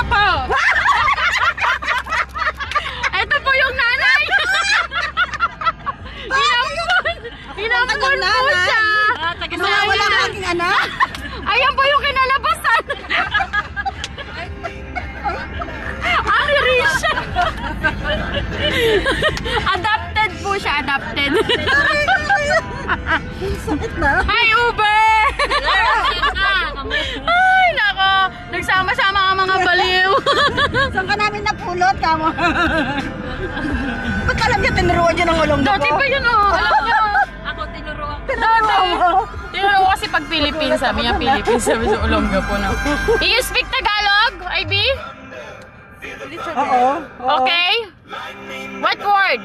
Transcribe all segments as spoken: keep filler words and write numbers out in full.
po. Ito po yung nanay. Inampun. Inampun po siya. Mga wala aking anak. Ayan po yung kinalabasan. Ang Risha. Adopted po siya, adopted. Sakit na. Hi, Ube! Ay, nako. Nagsama-sama ang mga baliw. Saan ka namin napulot, kamo? Ba't alam niya tinuruan niya ng ulong Dati pa yun, oh. Alam niya. Ako tinuruan. Dati. Tinuruan ko kasi pag Philippines, sabi niya Philippines, sabi sa Olongga po na. Do you speak Tagalog, I B? Oo. Okay. What word?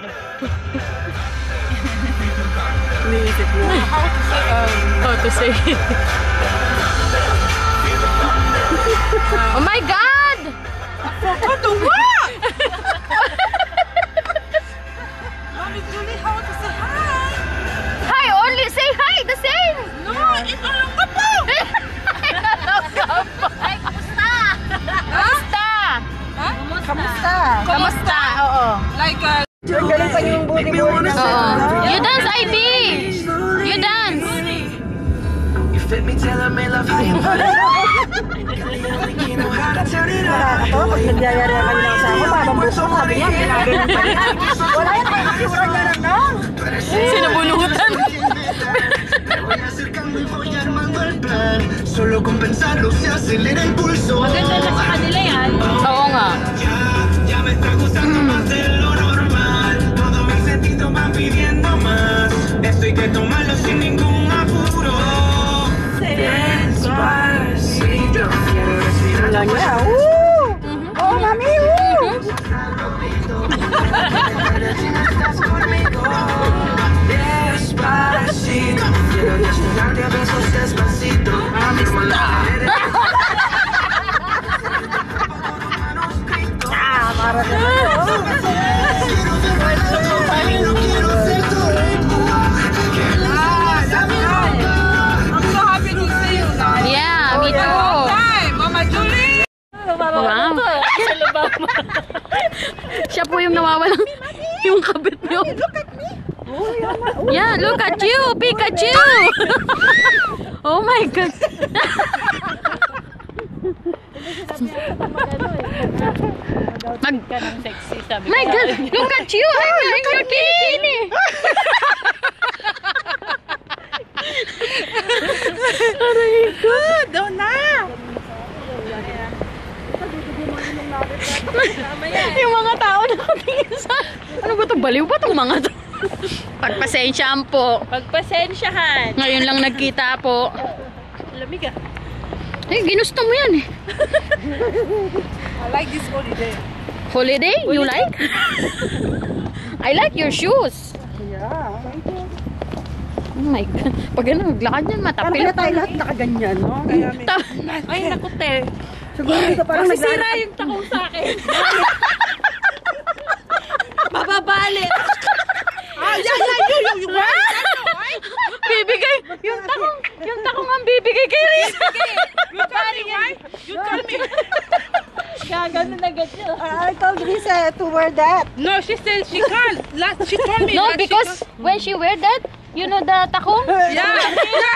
Niisip mo. How to say it. Oh my God! Ano ba? Mommy Julie, how to say hi? Hi, only say hi, the same. No, ito lang ka po. Ay, kamusta? Kamusta? Ha? Kamusta? Kamusta? Oo. Like, uh, galing pa yung booty-booty na. Oo. You dance, I B! You dance! You fit me, tell me love how you put it on. You know how to turn it on. Nakakatawa, pag nagyayari ang kanilang asawa, parang buso, sabi niya, ginagaling pa niya. Wala yan, kaya nakikura niya lang lang. Sinabunutan. Me voy acercando y voy armando el plan. Solo con pensarlo se acelera el pulso. Maganda na sa kanila yan. Oo nga. Ya, ya me está gustando más de lo normal. Todos mis sentidos van pidiendo más. Esto hay que tomarlo sin ningún apuro. Despacito, quiero respirar. Wala niya, woo! Oh, mami, woo! Despacito, quiero desnudarte a besos despacito. Ah, para na Yeah, me too. Mama Julie! Wow. Siya po yung nawawalan yung kabit niyo. Yeah, look at you, Pikachu! Oh my God! Mag ka ng sexy, sabi my God! Look at you! I'm wearing your bikini! Aray ko! Donna! Yung mga tao nakatingin sa... Ano ba ito? Baliw ba itong mga ito? Pagpasensyahan po. Pagpasensyahan. Ngayon lang nagkita po. Lamig ah. Eh, ginusto mo yan eh. I like this holiday. Holiday? You like? I like your shoes. Yeah, thank you. Oh my God. Pag ano, maglakad yan, Parang matapil. kaya tayo lahat nakaganyan, no? Kaya may... Ay, naku te. Siguro dito parang Masisira naglalakad. yung takong sa akin. Mababalit. Ah, yeah, yeah, you, you, you, Bibigay. Yung takong, yung takong ang bibigay kay Risa. you tell me why? You tell me. Gaganon agad siya. I told Risa to wear that. No, she said she can't. Last, she told me No, that because she when she wear that, you know the takong? can't. Yeah, yeah.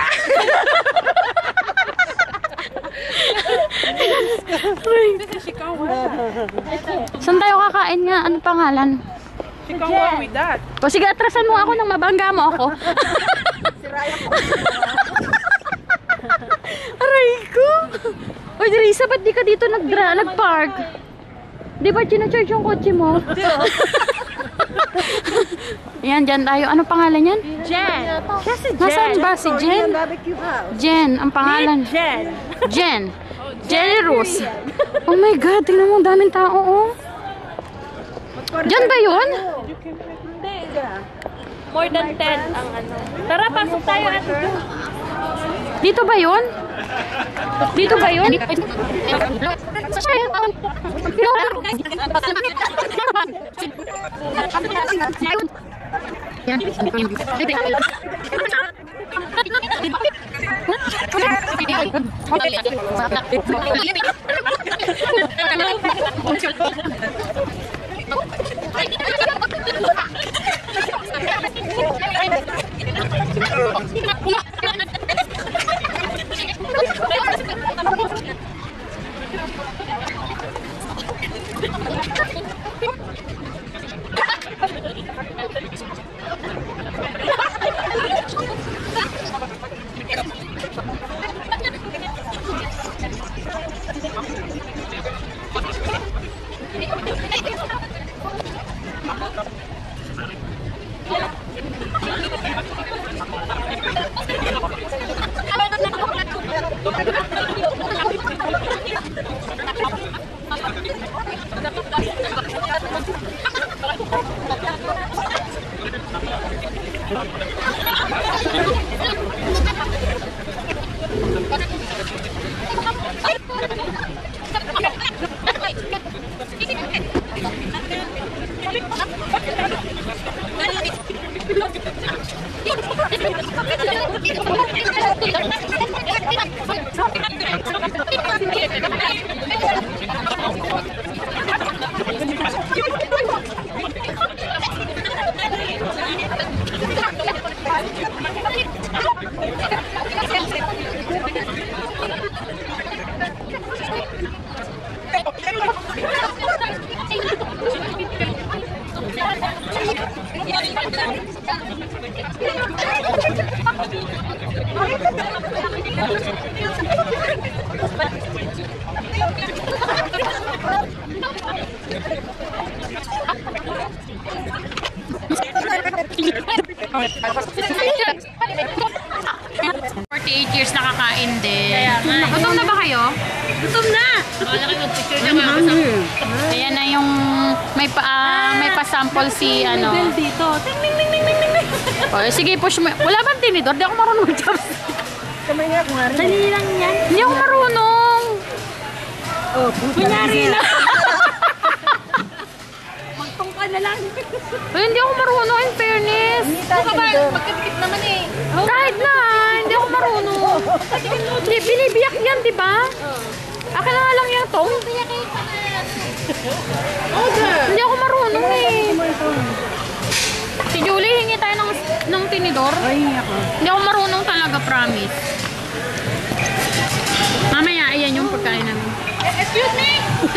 She said she can't wear that. Saan tayo kakain nga? Ano pangalan? She can't wear with that. O sige, atrasan mo ako nang mabangga mo ako. Aray ko! Oy, Risa, ba't di ka dito nag-park? Di ba ginacharge yung kotse mo? Yan, dyan tayo. Ano pangalan yan? Jen. Kasi Jen. Nasaan ba si Jen? Barbecue house. Jen, ang pangalan. Jen. Jen. Jenny Rose. Oh my God, tingnan mo, daming tao, oh. Diyan ba yun? Hindi. More than ten ang ano. Tara, pasok tayo ate. Dito ba yun? Dito ba yun? forty-eight years nakakain din. Gutom na ba kayo? Gutom na! Ayan na yung may pa uh, may pa-sample si ano. Dito. Ting ting ting ting ting ting. Oh, sige, push mo. Wala bang tinidor? Di ako marunong mag-chopstick. Dali lang yan. Hindi ako marunong. Oh, kunyari lang. Magtong ka na lang. Ay, hindi ako marunong, in fairness. Baka ba, magkadikit naman eh. Kahit na, hindi ako marunong. Hindi, binibiyak yan, di ba? Akin na nga lang yung tong. Hindi ako marunong eh. Si Julie, hingi tayo ng, ng tinidor. Hindi ako marunong talaga, promise. Mamaya, ayan yung pagkain namin. Excuse me?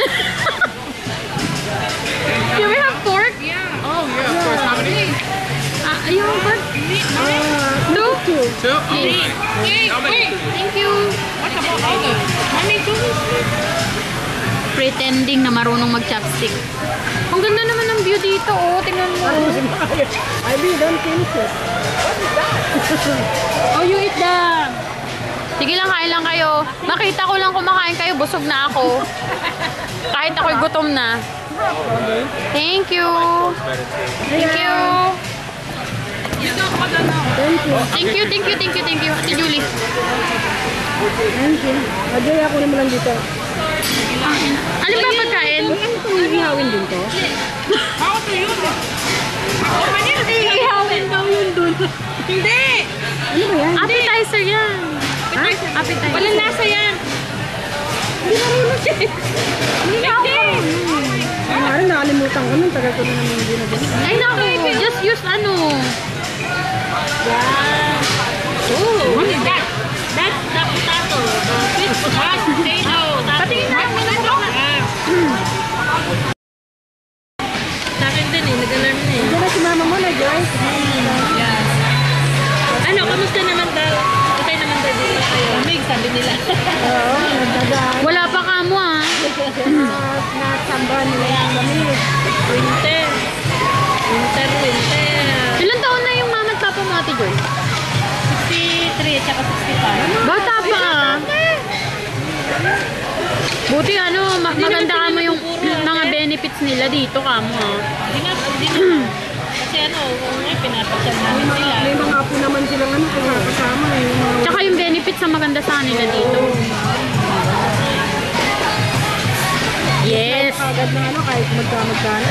Do we have pork? Yeah. Oh, yeah, of course. How many? Ah, you want pork? Two? Two. Two? All right. Hey, wait. Thank you. What about all the? Mami, two? Pretending na marunong mag-chopstick. Ang ganda naman ng view dito, oh. Tingnan mo. I really don't think so. What is that? Oh, you eat that. Sige lang, kain lang kayo. Makita ko lang kumakain kayo, busog na ako. Kahit ako'y gutom na. Thank you. Thank you. Thank you, thank you, thank you, thank you. Ate Julie. Thank you. Ajoy ako naman lang dito. Ano ba pagkain? Ano itong ihawin din to? How to use it? Oh, manila. Ihawin daw yun dun. Hindi. Ano ba yan? Appetizer yan. Ha? Appetizer. Walang lasa yan. Hindi marunong siya. Hindi na ako. Ano nga rin, nakalimutan ko nung tagal ko na naman hindi na din. Ay naku, just use ano. Ooh, what is that? That's the potato. The sweet potato. Patingin na. Sa akin din eh, nag-alarm na eh. Diyan na si mama mo na, Joy. Yes. Ano, kamusta naman daw? Okay naman daw dito kayo. Mig, sabi nila. Oo, nagdagaan. Wala pa ka mo ah. Nasamba nila yung lamig. Winter. Winter, winter. Ilan taon na yung mama at papa mo, Ate Joy? sixty-three at saka sixty-five. Bata pa ah. Buti ano, ma- maganda ka mo yung mga benefits nila dito ka mo ah. Hindi na, hindi na. Kasi ano, kung nga, pinapasyal namin sila. May mga apo naman silang ano, kung kasama eh. Yung mga- Tsaka yung benefits na maganda sa kanila dito. Yes. Agad na ano, kahit magka-magkano.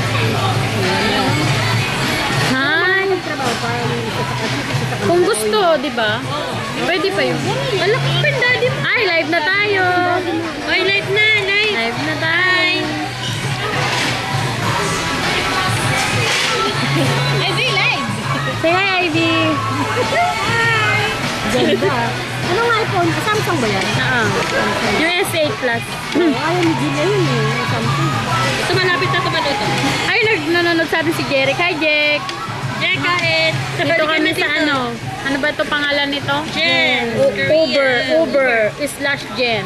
Hi. Trabaho pa, isa sa kasi, isa sa Kung gusto, di ba? Pwede pa yun. Wala ko pa daddy. Ay, live na tayo. Ay, live na, live. Live na tayo. Ivy, live! Say hi, Ivy. Ganda. Anong iPhone? Samsung ba yan? Oo. Yung S eight Plus. Oh, ayaw ni Gina yun eh. May Samsung. Ito, malapit na ito ba dito? Ay, nag nanonood sa atin si Jeric. Hi, Jek. Jek, kain! Dito kami sa ano? Ano ba ito pangalan nito? Jen! U- Uber. Uber. Slash Jen.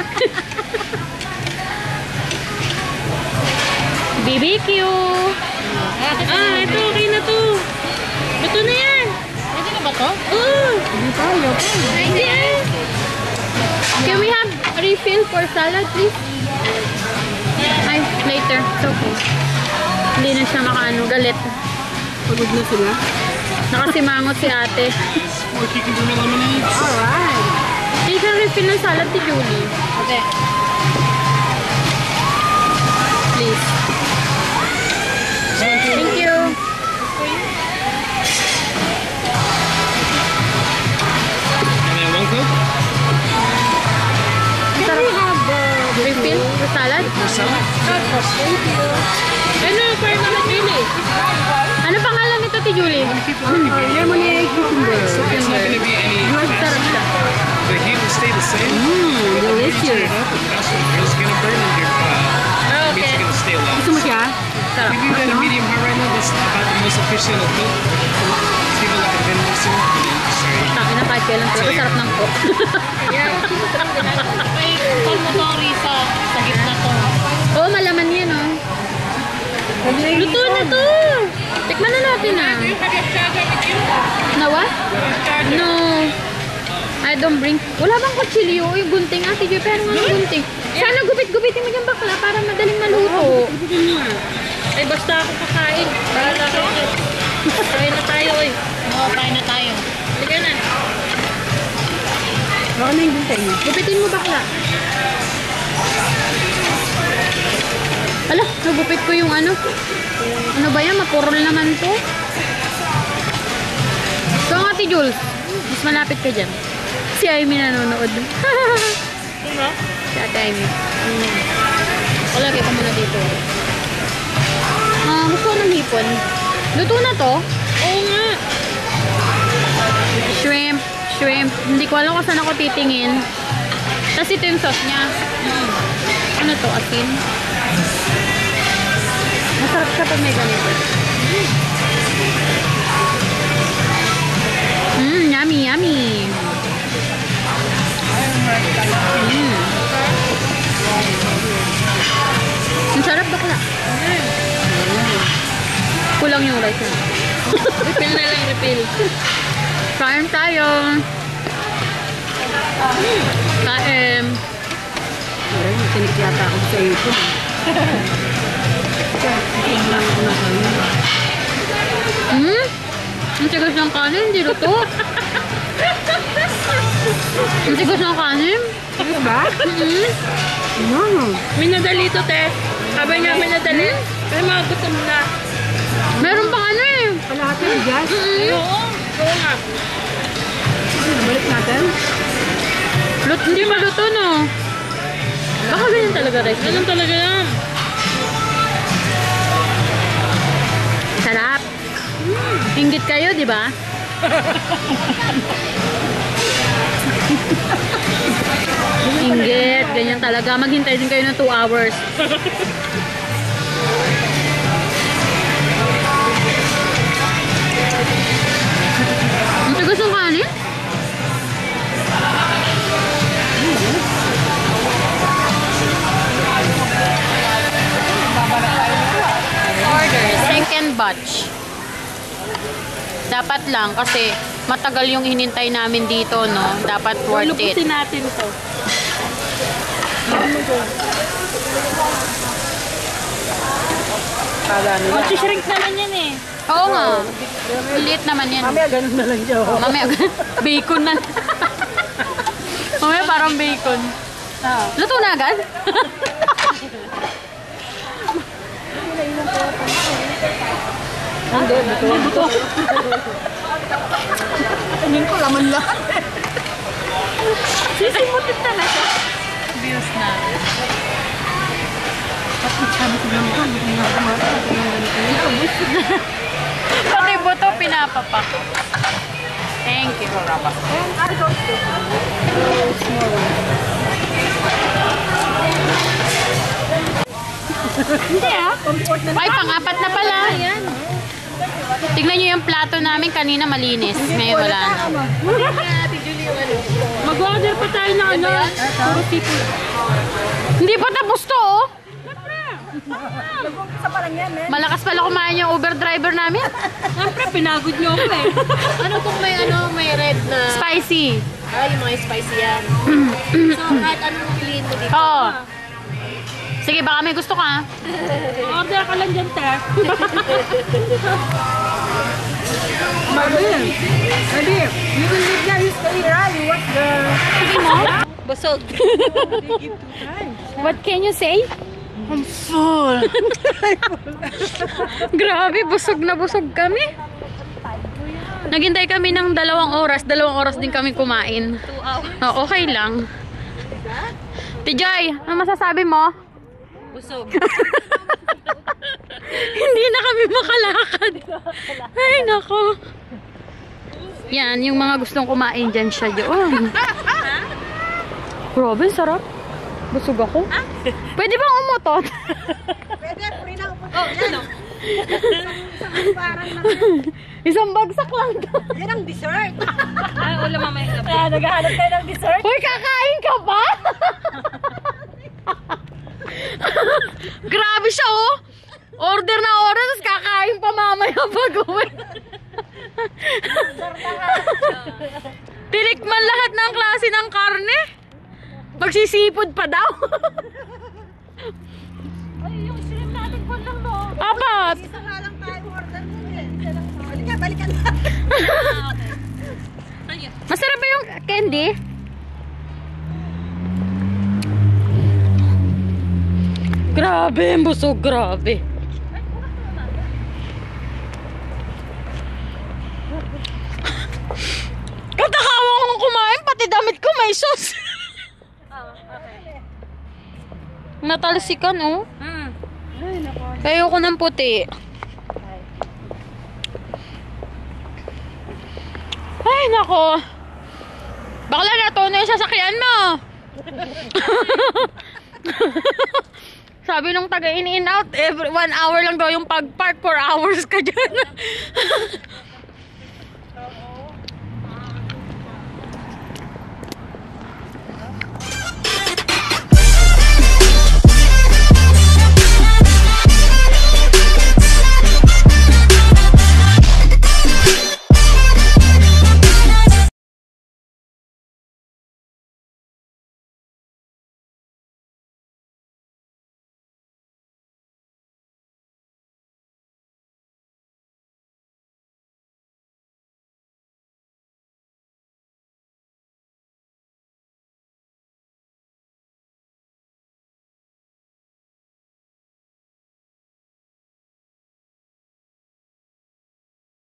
B B Q. Ah, ito, okay na to. Ito na yan. Pwede na ba to? Oo. Hindi tayo. Pwede yan. Can we have refill for salad, please? Ay, later. It's okay. Hindi na siya makaano. Galit. Pagod na sila. Nakasimangot si ate. Alright. Hindi ka refill ng salad si Julie. Okay. Please. Thank you. Can we have the Refill for salad? Ano, para naman pili? Ano pangalan nito, ti Julie? lemonade cucumber? It's not going to be any Sarap siya. The heat will stay the same. Mmm, Turn delicious. it up, and that's what it's going to burn in your uh, Ah, meat's okay. going to stay long. Gusto mo siya? We leave that at medium hot right now. That's about the most efficient of cook. Give it like a minute or so. and then Sorry. Takin na kahit kailan talaga. Sarap ng cook. May pulmotori sa, sa gitna to. Oo, malaman yan, oh. Luto na to! Tikman na natin, ah. Na what? No. I don't bring. Wala bang kutsilyo? Yung gunting, ate Joy. Pero nga yung gunting. Sana gupit-gupitin mo yung bakla para madaling maluto. Ay, basta ako kakain. Bahala ka. Kain na tayo, eh. Oo, kain na tayo. Sige na. Baka na yung gunting. Gupitin mo bakla. Ala, nagupit ko yung ano. Ano ba yan? Mapurol naman to. So, ang ate Jules, mas malapit ka dyan. Si Amy nanonood. Ano? Si ate Amy. Mm. Wala, kaya ka muna dito. Ah, gusto ko ng hipon. Luto na to? Oo nga. Shrimp. Shrimp. Hindi ko alam kung saan ako titingin. Tapos ito yung sauce niya. Mm. Ano to? Asin? Masarap siya pag may ganito. Mmm, yummy, yummy. Mm. Ang sarap bakla. Kulang yung rice na. Refill na lang, refill. Kain tayo. Kain. Parang tinik yata ako sa iyo. Hmm? Ang tigas ng kanin, hindi luto. Ang tigas ng kanin. Ano ba? Mm-hmm. Wow. May nadali to, te. Sabi niya, may nadali. Pero mga gutom na. Meron pang ano eh. Kalahati ng gas. Ay, oo. Oo nga. Balik natin. Lut hindi maluto, no? Baka ganyan talaga, rice. Ganun talaga yan. Sarap. Inggit kayo, di ba? Inggit. Ganyan talaga. Maghintay din kayo ng two hours. Ang tigas ng kanin? Order. Second batch. Dapat lang kasi matagal yung hinintay namin dito, no? Dapat worth it. Lupusin natin to. Kala nila. Mag-shrink naman yan eh. Oo nga. Maliit naman yan. Mamaya ganun na lang siya. oh. Mamaya, bacon na. Mamaya parang bacon. Ah. Luto na agad? Hindi, buto. Buto. Tingin ko laman lang. Sisimutin talaga. Views na. Pati buto pinapapak. Thank you. Hindi ah. Ay, pang-apat na pala. Tignan nyo yung plato namin kanina malinis. Ngayon wala na. Mag-order pa tayo ng ano. Puro tipo. Hindi pa tapos to oh. Malakas pala kumain yung Uber driver namin. Siyempre, pinagod nyo ako eh. Ano kung may ano, may red na... Spicy. Ah, yung mga spicy yan. So, kahit anong piliin mo dito. Oo. Sige, baka may gusto ka. Order ka lang dyan, te. Marvin, Ready? You will leave there, you stay here, you watch the... Busog. What can you say? I'm full. Grabe, busog na busog kami. Naghintay kami ng dalawang oras. Dalawang oras din kami kumain. Oh, okay lang. Tijay, ano masasabi mo? Busog. Hindi na kami makalakad. Ay, nako. Yan, yung mga gustong kumain dyan siya doon. Grabe, sarap. Busog ako. Pwede bang umutot? Pwede, free na upo. Oh, yan o. Isang bagsak lang to. Yan ang dessert. Ay, wala mamaya. Kaya naghahanap tayo ng dessert. Uy, kakain ka ba? Grabe siya oh. Order na order, tapos kakain pa mamaya pag-uwi. Tinikman lahat ng klase ng karne. Magsisipod pa daw. Ay, yung shrimp natin po lang no. Apat. Isa nga lang tayo order mo eh. Balikan, balikan na. Masarap ba yung candy? Grabe, busog, grabe. Katakawa kong kumain, pati damit ko may sauce. Natalsikan, oh. Hmm. Ayoko ng puti. Ay, nako. Bakla na to na yung sasakyan mo. Sabi nung taga in in out, every one hour lang daw yung pag-park, four hours ka dyan.